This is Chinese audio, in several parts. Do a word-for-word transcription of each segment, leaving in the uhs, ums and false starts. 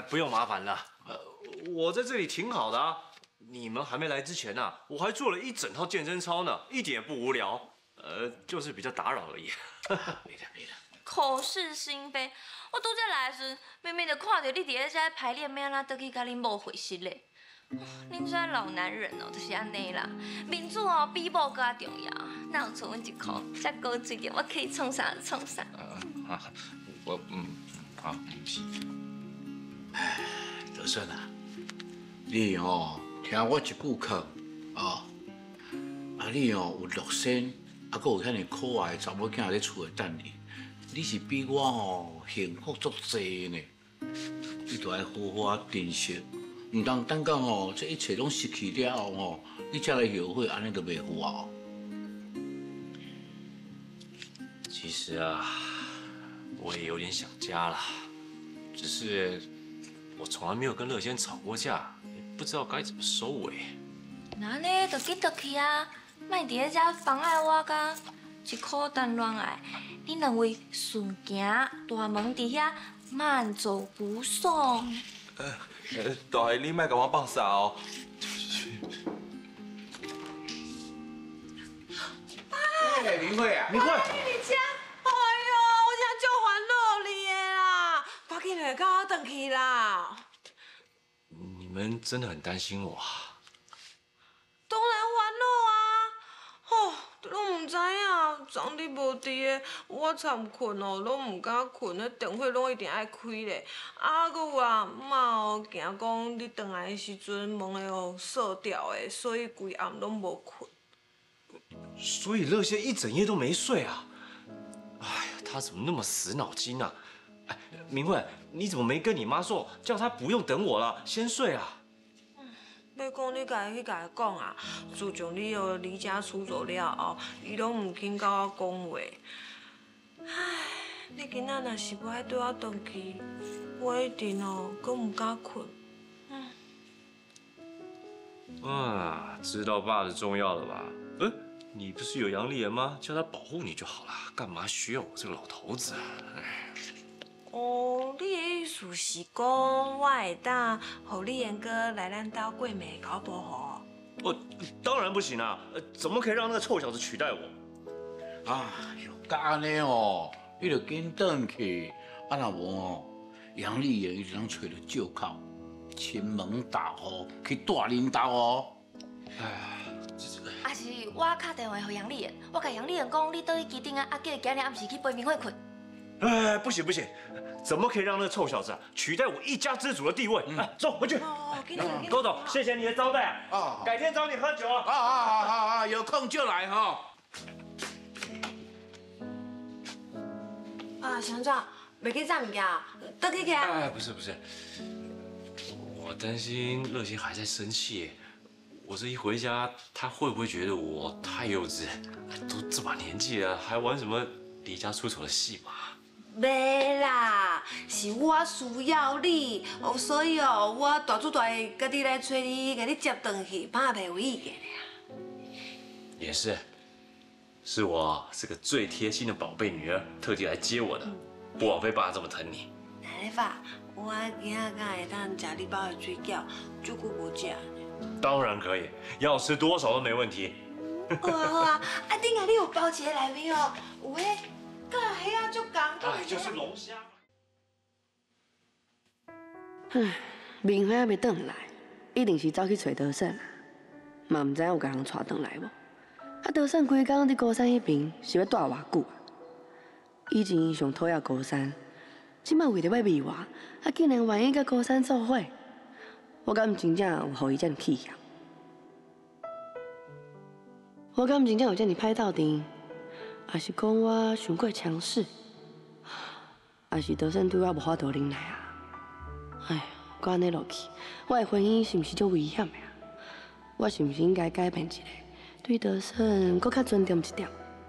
不用麻烦了，呃，我在这里挺好的啊。你们还没来之前啊，我还做了一整套健身操呢，一点也不无聊。呃，就是比较打扰而已。 没得没得。 口是心非，我拄则来时，明明就看到你伫咧遮排练，要安怎倒去甲恁某会师嘞。恁这老男人哦，就是安尼啦。面子哦，比某更重要。哪有剩阮一箍，遮高水嘅，我可以创啥就创啥。 啊，我嗯，好，唔是。哎，德顺啊，你哦，听我一句课哦，啊你哦有六身，啊，阁有遐尼可爱的查某囝咧厝诶等你，你是比我哦幸福足济呢。你着爱好好珍惜。 唔通等到哦，这一切拢失去了后哦，你才来后悔，安尼就袂好啊。 其实啊，我也有点想家了，只是我从来没有跟乐仙吵过架，也不知道该怎么收尾。 那呢，就紧倒去啊，莫伫咧遮妨碍我甲一颗谈恋爱。恁两位顺行大门伫遐，慢走不送。 呃，呃，大爷，你莫甲我放傻哦。 哎，林慧啊， 林慧， 你家，哎呦，我现在就烦恼你的啦，赶紧来跟我回去啦。 你们真的很担心我啊？ 当然烦恼啊！哦，拢唔知影，昨日无伫的，我惨困哦，拢唔敢困，迄电火拢一定爱开咧。啊，搁有啊，妈哦，惊讲你转来的时阵门会哦锁掉的，所以规暗拢无困。 所以乐仙一整夜都没睡啊！哎呀，他怎么那么死脑筋啊？哎，明慧，你怎么没跟你妈说，叫她不用等我了，先睡啊？ 要讲你家己去甲伊讲啊，自从你哦离家出走了后，伊拢唔肯甲我讲话。唉，你今仔若是不爱对我回去，我一定哦，阁唔敢困。嗯。 啊，知道爸的重要了吧？嗯，你不是有杨丽妍吗？叫她保护你就好了，干嘛需要我这个老头子啊？哎。 哦，你的意思是讲，我会当互丽妍哥来咱家过暝搞保护？ 哦，当然不行啊！呃，怎么可以让那个臭小子取代我？ 哎呦，甲安尼哦，你着紧转去，啊若无哦，杨丽妍一直通找着借口，亲门大户去带恁兜哦。 哎呀，这这。 啊是我打电话给杨丽妍，我甲杨丽妍讲，你倒去机顶啊，啊叫伊今日暗时去陪明慧困。 哎，不行不行，怎么可以让那个臭小子啊取代我一家之主的地位？嗯、啊，走回去。 哦，紧走紧走。 郭董，谢谢你的招待啊！ 啊， 改天找你喝酒啊！ 啊啊啊啊啊！有空就来哈。 啊，乡长，袂去炸物件啊？倒去去啊？ 哎，不是不是，我担心乐心还在生气。我这一回家，他会不会觉得我太幼稚？都这把年纪了，还玩什么离家出走的戏码？ 袂啦，是我需要你，哦，所以哦，我大主大爷家己来找你，甲你接回去，怕袂有意见呀。 也是，是我是个最贴心的宝贝女儿，特地来接我的，不枉费爸这么疼你。 奶奶爸，我今仔敢会当食你包的水饺，足久无食。 当然可以，要吃多少都没问题。 好啊好啊，啊顶下你有包一个内面哦，有迄甲迄啊足共， 哎，就是龙虾。 唉，明辉还没转来，一定是走去找德胜啊，嘛唔知有甲人带转来无。啊，德胜规工伫高山迄边是要住偌久啊？以前伊上讨厌高山，即摆为着要迷我，啊竟然愿意甲高山做伙，我敢真正有互伊遮尔气嫌？我敢真正有遮尔歹斗阵？还是讲我伤过强势？还是德胜对我无法度忍耐啊？哎呀，搁安尼落去，我的婚姻是毋是足危险的啊？我是毋是应该改变一下，对德胜搁较尊重一点？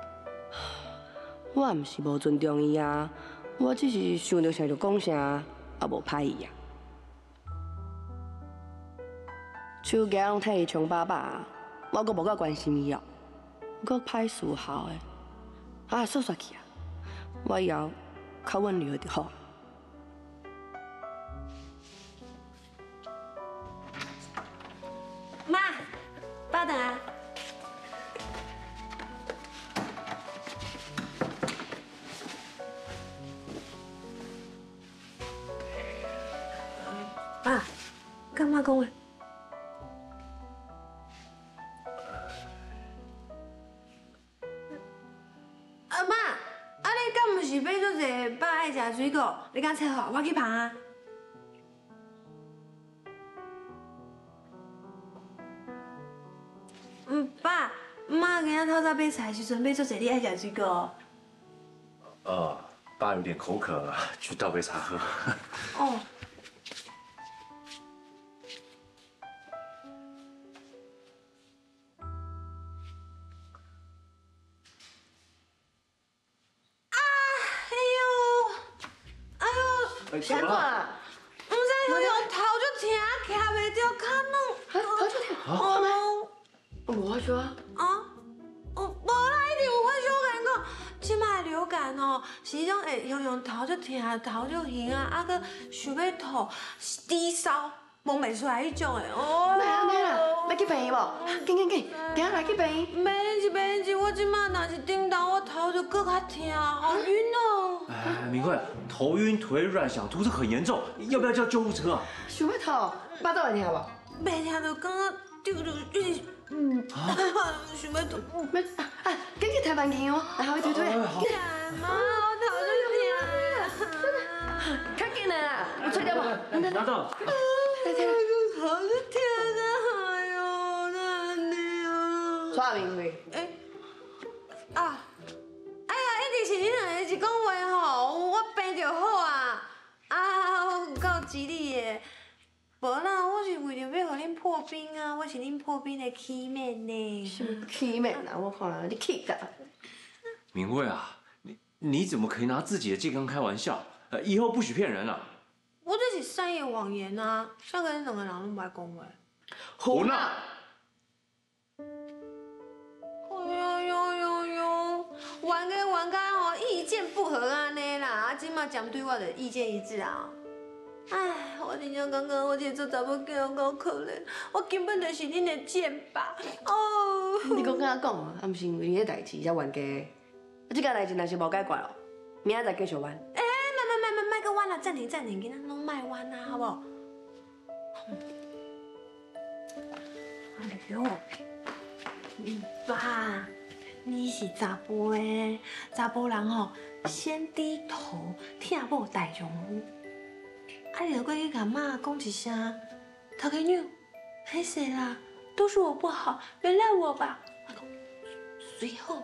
我毋是无尊重伊啊，我只是想到啥就讲啥，啊无歹伊啊。手机拢替伊冲爸爸，我搁无够关心伊哦，搁歹思考的。啊，煞煞去啊！我以后较温柔就好。 爸，干嘛讲话？阿妈，啊你敢毋是买足济爸爱食水果？你敢切好，我去捧啊。嗯，爸，妈今仔透早买菜的时阵买足济你爱食水果。 哦，爸有点口渴，去倒杯茶喝。 哦。 怎么了？ 唔知游泳头就疼，徛袂着，脚软。 头就疼？哦，无发烧啊？ 啊？哦，无啦，一定有发烧。我甲你讲，即摆流感吼，是迄种会游泳头就疼、头就晕啊，啊，佮想要吐、低烧、摸袂出来迄种的。哦。 没啦没啦，来去病院无？紧紧紧，今仔来去病院。 没人是没人是，我即摆若是叮当，我头就更较疼，好晕哦。 哎，明慧，头晕、腿软、想吐，这很严重，要不要叫救护车啊？ 想要吐，巴肚会疼无？ 袂疼就感觉丢着一直嗯，想要吐。 没啊啊，紧去台湾去哦，来后推推。 干嘛？我头就疼。 快紧来啦，有吹到无？ 拿到。 我头就疼啊！哎呦，那你啊。 刷明慧。 哎啊！哎呀，一定是恁两个是讲话吼，我病就好啊！啊，我有够吉利的。无啦，我是为着要互恁破冰啊，我是恁破冰的起面呢。 什么气面啊？我看你气的。 明慧啊，你你怎么可以拿自己的健康开玩笑？呃，以后不许骗人了。 我这是善意谎言啊！像跟恁两个人拢不爱讲话。 胡闹！ 哎呦呦呦呦！玩个玩个吼，意见不合安尼啦，啊，即马针对我的意见一致啊！唉，我真正感觉我这做查某囝有够可怜，我根本就是恁的箭靶哦！ 你讲敢讲啊？啊，毋是因为你个代志才冤家的。啊，这件代志若是无解决咯，明仔再继续冤。 哎，卖卖卖卖卖个弯啦，暂停暂停，囡仔拢卖弯啊，好不好？哎呦，嗯，爸，你是查甫的，查甫人吼，先低头，疼某大丈夫。啊，你就过去甲妈讲一声，头家娘，歹势啦，都是我不好，原谅我吧。我讲，随后。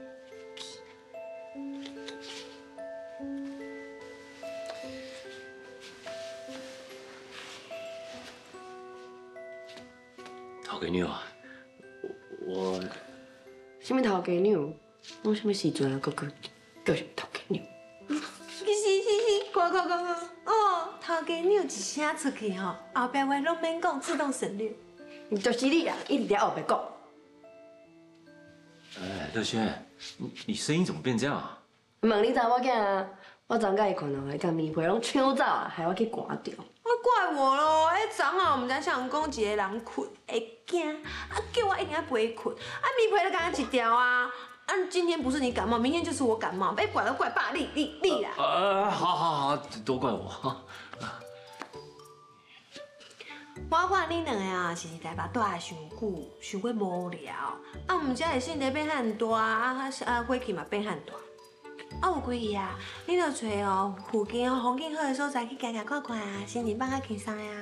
头家娘啊，我什么头家娘？我什么时阵啊？个个叫什么头家娘？ 是是是，快快快快！哦，头家娘一声出去吼，后壁话拢免讲，自动省略。 就是你啊，一直在后边讲。 哎，乐轩，你你声音怎么变这样啊？ 问你查某囝啊？我昨甲伊困哦，伊甲棉被拢抢走啊，害我去赶掉。 我怪我咯，迄昨啊，毋知啥人讲一个人困会惊，啊叫我一定要陪困，啊棉被就干一条啊。啊，今天不是你感冒，明天就是我感冒，被怪都怪爸你你你啦。 呃，好好好，都怪我。 我看恁两个啊，是伫台北住啊伤久，想过无聊，啊，毋才会身体变很大，啊啊火气嘛变很大。啊，有几日啊，你着找哦附近哦风景好的所在去行行看看啊，心情放较轻松啊。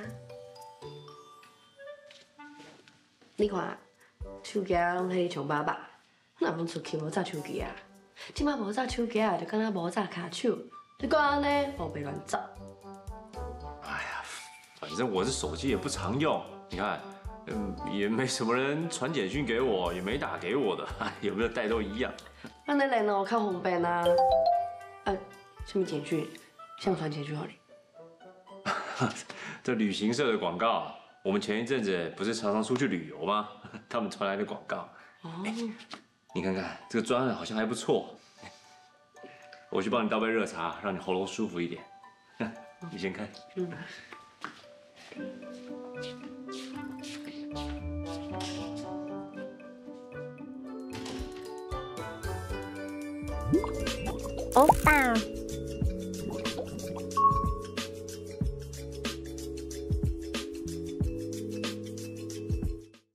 你看，手机拢迄穷爸爸，哪拢出去无扎手机啊？即摆无扎手机啊，就敢若无扎骹手，你讲安尼，我别乱走。 哎呀，反正我这手机也不常用，你看，嗯，也没什么人传简讯给我，也没打给我的，有没有带都一样。 安尼联络较方便啊。啊，什么简讯？想传简讯给你？ 这旅行社的广告，我们前一阵子不是常常出去旅游吗？他们传来的广告。哦。你看看这个专案好像还不错，我去帮你倒杯热茶，让你喉咙舒服一点。你先看。嗯。 欧巴。